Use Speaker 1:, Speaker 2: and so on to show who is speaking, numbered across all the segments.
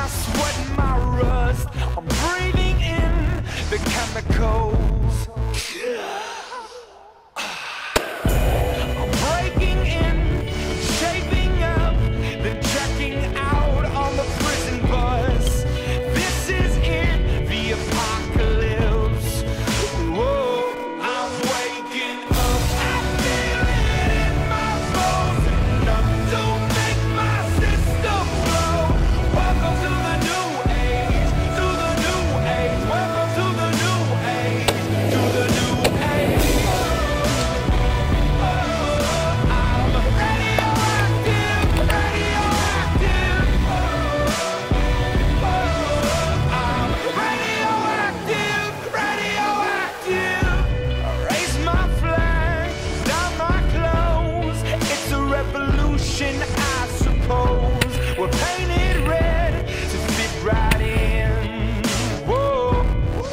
Speaker 1: my sweat and my rust. I'm breathing in the chemicals. I'm breaking in, shaping up, then checking out on the prison bus. This is it, the apocalypse. Whoa, I'm waking up. I feel it in my bones, enough to make my system blow. Welcome to the new age, to the new age. Welcome to the new age, to the new age. I'm radioactive, radioactive. I'm radioactive, radioactive. Raise my flag, down my clothes. It's a revolution, I suppose. We're painted red to fit right in. Whoa.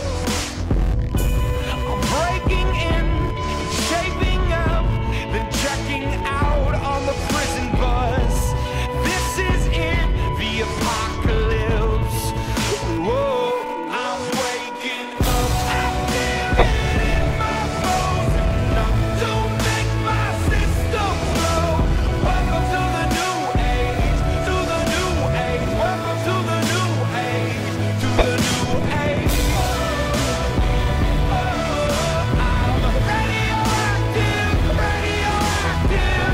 Speaker 1: I'm breaking in, shaping up, then checking out on the prison bus. This is it, the apocalypse. Whoa, I'm waking up. I feel it in my bones, enough to make my system blow. Welcome to the new age, to the new age. Welcome to the new age, to the new age. I'm radioactive, radioactive.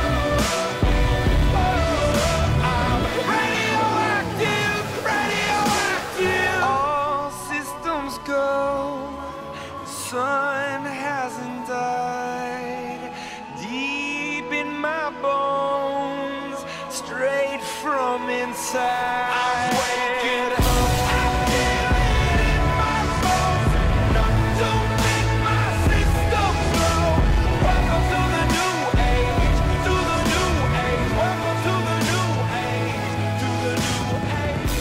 Speaker 1: I'm radioactive, radioactive. All systems go. The sun hasn't died. Deep in my bones, straight from inside. I'm waking up. I feel it in my bones, enough to make my system blow. Welcome to the new age, to the new age. Welcome to the new age, to the new age.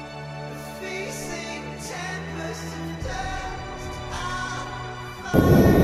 Speaker 2: Bye.